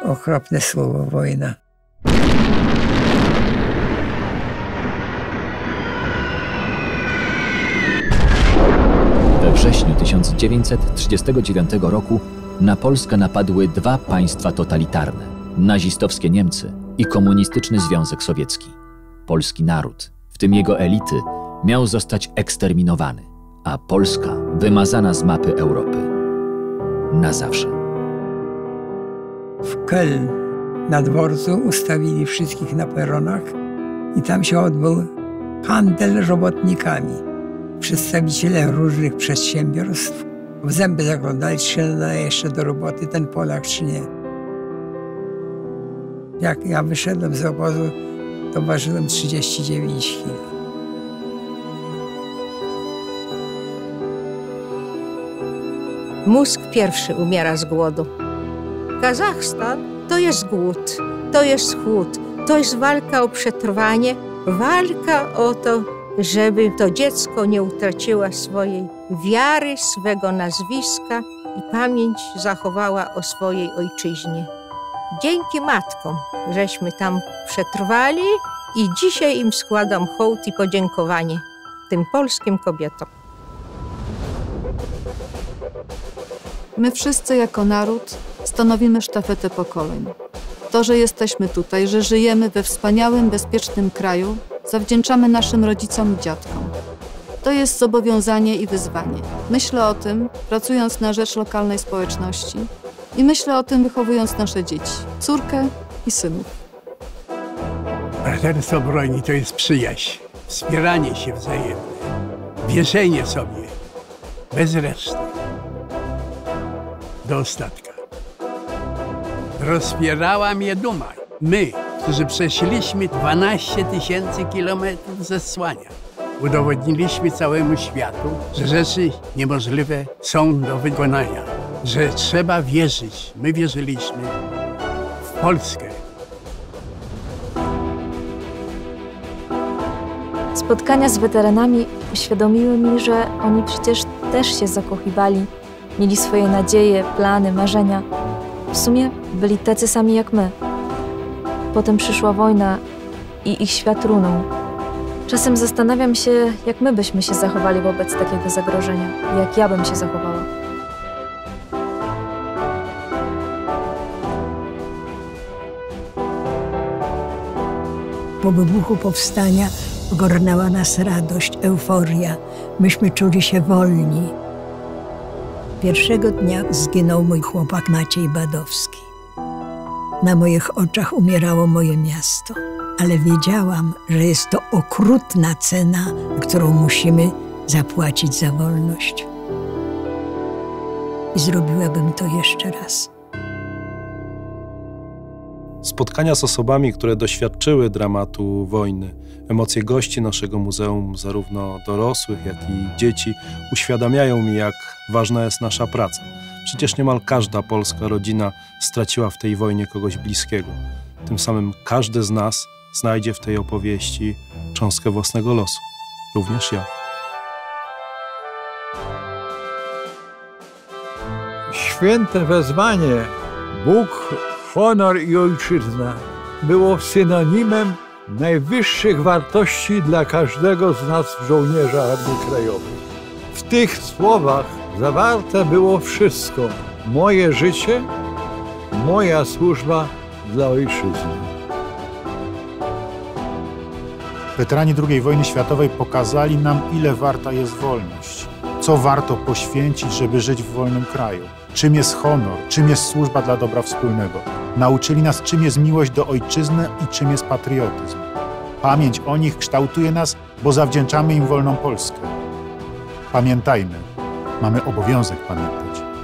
okropne słowo wojna. We wrześniu 1939 roku na Polskę napadły dwa państwa totalitarne: nazistowskie Niemcy i komunistyczny Związek Sowiecki. Polski naród, w tym jego elity, miał zostać eksterminowany, a Polska wymazana z mapy Europy. Na zawsze. W Köln na dworcu ustawili wszystkich na peronach i tam się odbył handel robotnikami. Przedstawiciele różnych przedsiębiorstw w zęby zaglądali, czy się nadaje jeszcze do roboty ten Polak, czy nie. Jak ja wyszedłem z obozu, to ważyłem 39 kg. Mózg pierwszy umiera z głodu. Kazachstan to jest głód, to jest chłód, to jest walka o przetrwanie, walka o to, żeby to dziecko nie utraciło swojej wiary, swego nazwiska i pamięć zachowała o swojej ojczyźnie. Dzięki matkom, żeśmy tam przetrwali i dzisiaj im składam hołd i podziękowanie, tym polskim kobietom. My wszyscy jako naród stanowimy sztafetę pokoleń. To, że jesteśmy tutaj, że żyjemy we wspaniałym, bezpiecznym kraju, zawdzięczamy naszym rodzicom i dziadkom. To jest zobowiązanie i wyzwanie. Myślę o tym, pracując na rzecz lokalnej społeczności i myślę o tym, wychowując nasze dzieci, córkę i synów. Braterstwo broni to jest przyjaźń, wspieranie się wzajemne, wierzenie sobie, bez reszty, do ostatka. Rozpierała mnie duma. My, którzy przeszliśmy 12 000 kilometrów zesłania, udowodniliśmy całemu światu, że rzeczy niemożliwe są do wykonania, że trzeba wierzyć. My wierzyliśmy w Polskę. Spotkania z weteranami uświadomiły mi, że oni przecież też się zakochiwali, mieli swoje nadzieje, plany, marzenia. W sumie byli tacy sami jak my. Potem przyszła wojna i ich świat runął. Czasem zastanawiam się, jak my byśmy się zachowali wobec takiego zagrożenia, jak ja bym się zachowała. Po wybuchu powstania ogarnęła nas radość, euforia. Myśmy czuli się wolni. Pierwszego dnia zginął mój chłopak Maciej Badowski. Na moich oczach umierało moje miasto, ale wiedziałam, że jest to okrutna cena, którą musimy zapłacić za wolność. I zrobiłabym to jeszcze raz. Spotkania z osobami, które doświadczyły dramatu wojny, emocje gości naszego muzeum, zarówno dorosłych, jak i dzieci, uświadamiają mi, jak ważna jest nasza praca. Przecież niemal każda polska rodzina straciła w tej wojnie kogoś bliskiego. Tym samym każdy z nas znajdzie w tej opowieści cząstkę własnego losu. Również ja. Święte wezwanie Bóg, honor i ojczyzna było synonimem najwyższych wartości dla każdego z nas żołnierza Armii Krajowej. W tych słowach zawarte było wszystko. Moje życie, moja służba dla ojczyzny. Weterani II wojny światowej pokazali nam, ile warta jest wolność. Co warto poświęcić, żeby żyć w wolnym kraju. Czym jest honor, czym jest służba dla dobra wspólnego. Nauczyli nas, czym jest miłość do ojczyzny i czym jest patriotyzm. Pamięć o nich kształtuje nas, bo zawdzięczamy im wolną Polskę. Pamiętajmy, mamy obowiązek pamiętać.